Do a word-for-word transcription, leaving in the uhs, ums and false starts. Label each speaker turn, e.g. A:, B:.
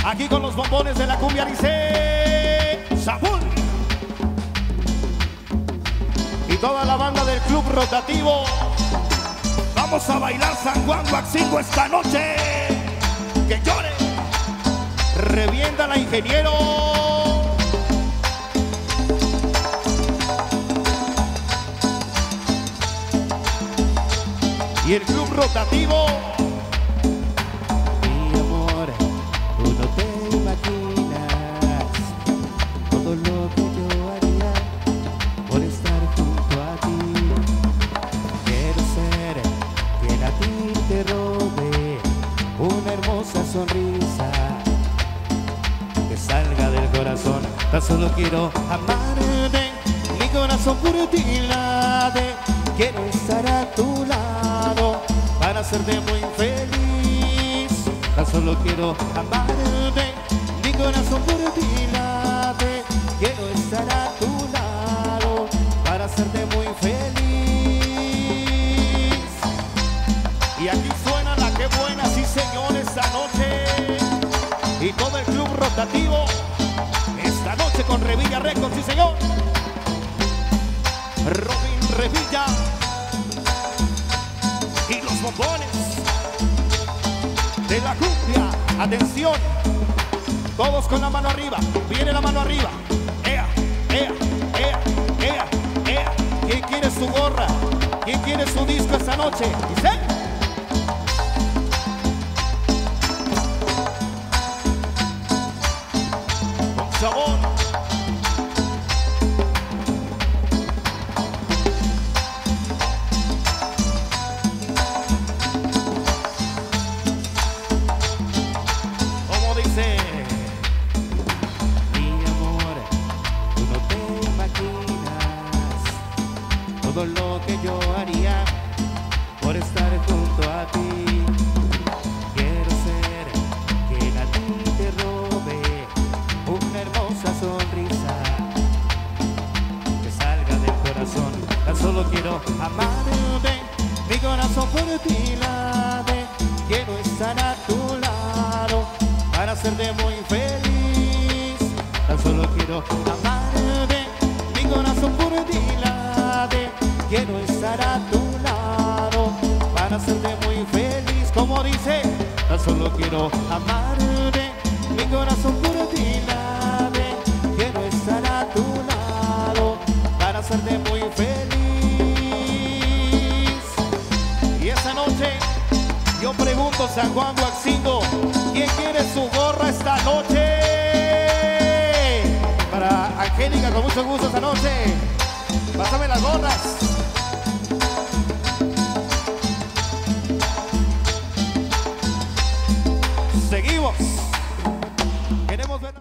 A: Aquí con los bombones de la cumbia dice Sabul. Y toda la banda del club rotativo. Vamos a bailar San Juan Huaxingo esta noche. Que llore. Revienta la ingeniero. Y el club rotativo.
B: Mi amor, tú no te imaginas todo lo que yo haría por estar junto a ti. Quiero ser quien a ti te robe una hermosa sonrisa que salga del corazón. Tan solo quiero amarte, mi corazón por ti late. Quiero estar a tu lado para hacerte muy feliz. Tan solo quiero amarte, mi corazón por ti late. Quiero estar a tu lado para hacerte muy feliz.
A: Y aquí suena la que buena, sí señor, esta noche. Y todo el club rotativo esta noche con Revilla Records, sí señor. Robin Revilla y los bombones de la cumbia. Atención, todos con la mano arriba. Viene la mano arriba. Ea, ea, ea, ea, ea. ¿Quién quiere su gorra? ¿Quién quiere su disco esta noche? Dice. Con sabor.
B: Todo lo que yo haría por estar junto a ti. Quiero ser quien a ti te robe una hermosa sonrisa que salga del corazón. Tan solo quiero amarte, mi corazón por ti late. Quiero estar a tu lado para hacerte muy feliz. Tan solo quiero amarte, mi corazón por ti late. Quiero estar a tu lado para hacerte muy feliz. Como dice, tan solo quiero amarte, mi corazón por ti late. Quiero estar a tu lado para hacerte muy feliz.
A: Y esta noche yo pregunto, San Juan Huaxingo, ¿quién quiere su gorra esta noche? Para Angélica, con mucho gusto esta noche. Pásame las gorras. Seguimos.